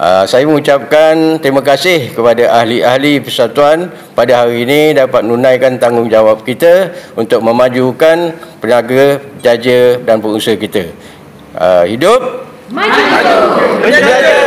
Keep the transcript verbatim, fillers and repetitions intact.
Uh, saya mengucapkan terima kasih kepada ahli-ahli persatuan pada hari ini dapat menunaikan tanggungjawab kita untuk memajukan peniaga, pejaja dan pengusaha kita. Uh, hidup! Maju! Maju!